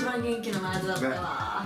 番元気なワードだったわ。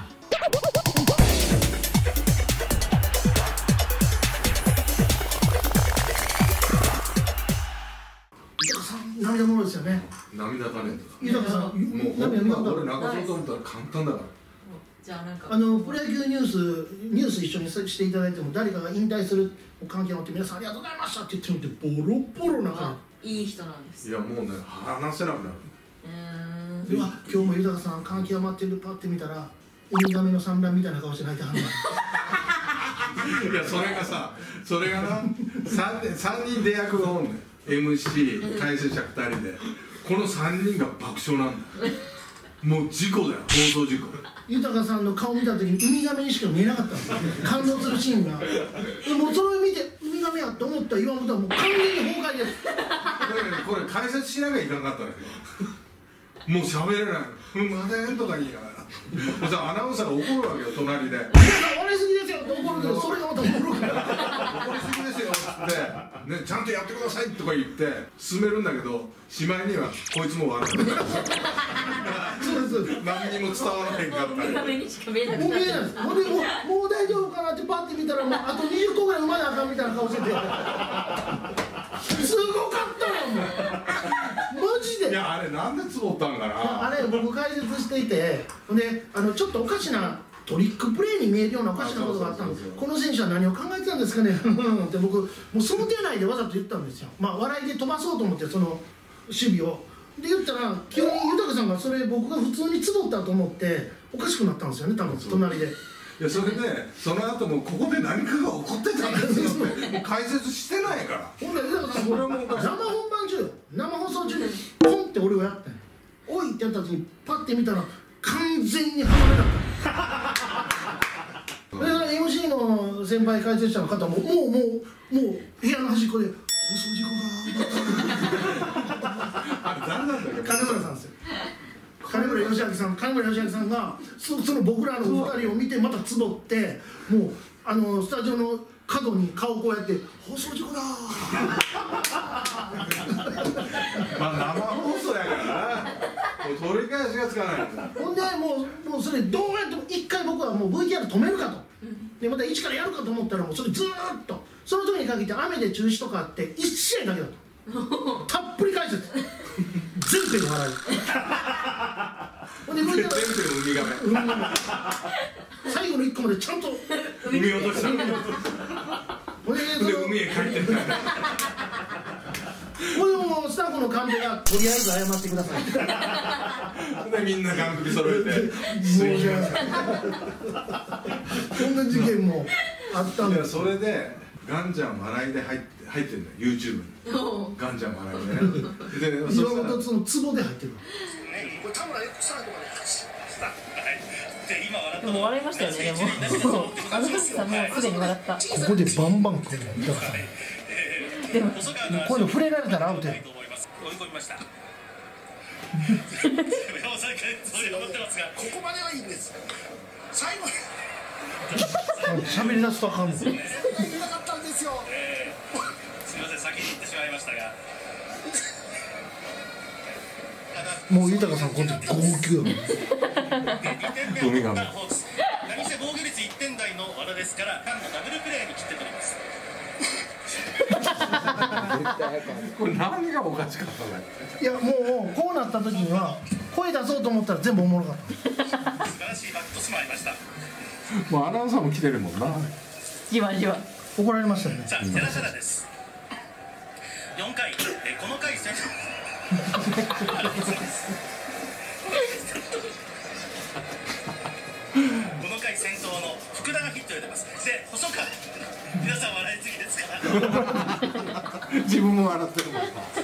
涙もろですよね。 涙タレントだ。 豊さん、 もう俺泣かそうと思ったら簡単だから。 じゃあなんかプロ野球ニュース一緒にしていただいても、誰かが引退する関係を持って皆さんありがとうございましたって言ってみてボロボロなんかいい人なんです。 いやもうね話せなくなる。 では今日も豊さん感極まってるパって見たらウミガメの産卵みたいな顔して泣いてはるの。 いやそれがな3人出役がおんねん。MC 解説者2人でこの3人が爆笑なんだよ。もう事故だよ、放送事故。 豊さんの顔見た時にウミガメにしか見えなかったんですよ。感動するシーンが。もうそれを見てウミガメやと思った岩本はもう完全に崩壊です。 これ解説しなきゃいかんかったんだけど、もう喋れない。まだとか言いながら。アナウンサーが怒るわけよ、隣で。 笑いすぎですよって怒るけど、それがまた怒るから。 怒りすぎですよって、ね、ちゃんとやってくださいとか言って進めるんだけど、しまいにはこいつも笑ってる。そうです。何にも伝わらへんかったり。 もう見えないです。もう大丈夫かなってパッて見たら、もうあと20個ぐらい生まなあかんみたいな顔してて。すごかったよ、もう。マジで。 いや、あれなんでつぼったんかな。 あれ僕解説していて、でちょっとおかしなトリックプレーに見えるようなおかしなことがあったんですよ。この選手は何を考えてたんですかねって僕もう想定内でわざと言ったんですよ。まあ笑いで飛ばそうと思って、その守備をで言ったら、急に豊さんがそれ僕が普通につぼったと思っておかしくなったんですよね、多分隣で。 いやそれでその後もここで何かが起こってたんですよってもう解説してないから。 ほんで豊さん、これも生本番中よ、生放送中にポンって俺をやってん。おいってやった時にパッて見たら完全に離れだった。MC の先輩解説者の方ももう部屋の端っこで放送事故があれ誰なんだっけ。 金村さんですよ。金村義明さんがその僕らの2人を見てまたつぼって、もうスタジオの角に顔こうやって放送事故だー。 まあ生放送やからな。もう取り返しがつかない。 ほんでもうそれどうやっても一回僕はもう VTR 止めるかと。でまた一からやるかと思ったら、もうそれずーっとその時に限って雨で中止とかあって1試合だけだと。たっぷり解説全編笑い。ほんで VTR 全編ウミガメ。 最後の1個までちゃんと産み落とした。で海へ帰ってった。 これもスタッフの幹部がとりあえず謝ってください。 でみんな完璧揃えて。 そんな事件もあったんだよ。 それでガンちゃん笑いで入ってんだよ YouTube に。ガンちゃん笑いでね。で岩本そのツボで入ってる。 これ田村エクサーとかででも笑いましたよね。でもあの時さ、もうすでに笑った。 ここでバンバン来るのだから。 でもこういうの触れられたらアウトや。 追い込みました。ここまではいいんです。最後喋り出すとあかんの。 言えなかったんですよ。すみません、先に言ってしまいましたが。 もう豊さんこの時号泣よ。 ウミガメ。 何せ防御率1点台の和田ですから、間のダブルプレーに切って取ります。 これ何がおかしかったんだよ。 いやもうこうなった時には声出そうと思ったら全部おもろかった。 素晴らしいバットスもありました。 もうアナウンサーも来てるもんな。 じわじわ怒られましたよね。 さあ、寺原です。4回、この回戦。この回先頭の福田がヒットを出ます。で、細川。皆さん笑いすぎですか。 自分も笑ってるもん。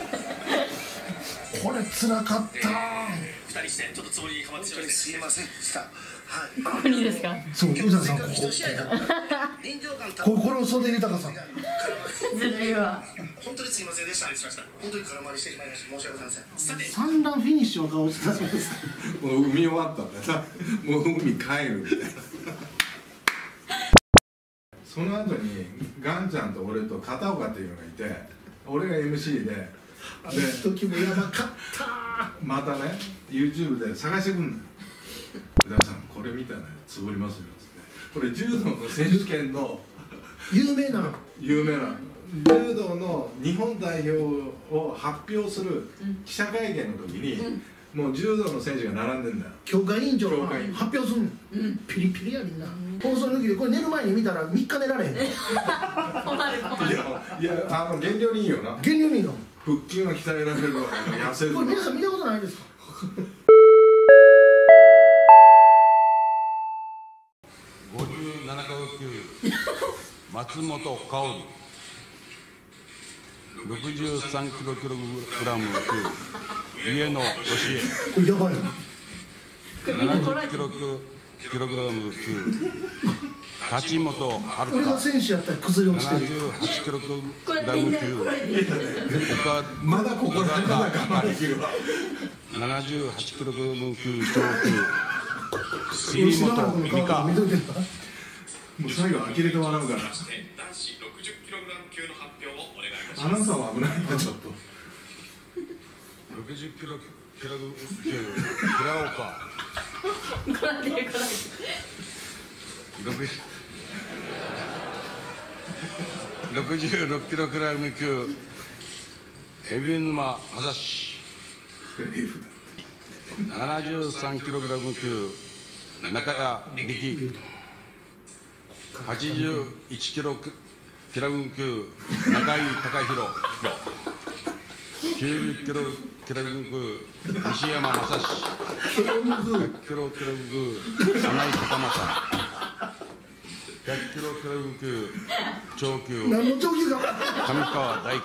これ辛かった。 2人してちょっとつもりにはまってしまいまして、すいませんでした。はい。 ここにですか。 そう豊さんここれを袖豊さん。 ずるいわ。 本当にすいませんでした。本当に空回りしてしまいました。申し訳ございません。さて、 三段フィニッシュの顔してたそうです。 もう海終わったんだよさ。もう海帰るみたいな。その後にガンちゃんと俺と片岡っていうのがいて、俺が MC で、 あの時もやばかった。 またね YouTube で探してくんの。 宇田さんこれ見たらつぶりますよっつってこれ柔道の選手権の有名な柔道の日本代表を発表する記者会見の時に、もう柔道の選手が並んでんだよ。 協会委員長が協会委員発表すんの、ピリピリやみんな、放送の時でこれ寝る前に見たら3日寝られへんのいや減量にいいよな。 減量にいいの腹筋が鍛えられるわ痩せるこれ皆さん見たことないですか 57階級松本薫63キログラム級上野俊これやばいな恵70キログラム級立本遥俺が選手やったら崩れ落ちてる 78キログラム級まだここだから我慢できるわ。 78キログラム級上級杉吉田原本美君の顔見香といてなもう最後呆れて笑うから。 男子 60kg 級の発表をお願いいたしアナウンサーは危ないなちょっと。 60キログラム級平岡66キログラム級海老沼正史73キログラム級中谷力81キログラム級中井貴弘90キログラム級西山正史100キログラム級金井隆正100キログラム級長級何の長級か上川大輝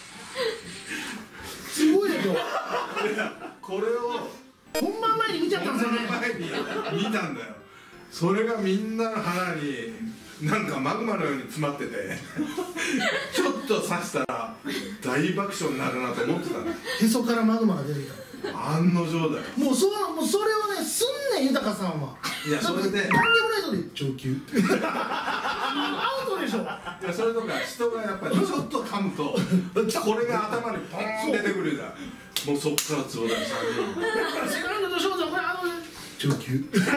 すごいでしょこれを本番前に見ちゃったんですよね前に見たんだよ。それがみんなの腹になんかマグマのように詰まっててちょっと刺したら大爆笑になるなと思ってたの。 へそからマグマが出てきた案の定だよ。 もうそれをねすんねん豊さんはいやそれで何にもないので上級アウトでしょいやそれとか人がやっぱりちょっと噛むとこれが頭にポーン出てくるじゃん。もうそっからつぼだよ3人セカンドとショートこれ上級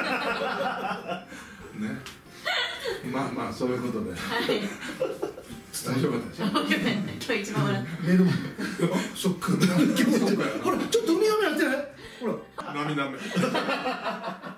ね。まあそういうことで、大丈夫だでしょ。 今日一番笑っ寝る前ショックほらちょっとウミガメやってないほら涙目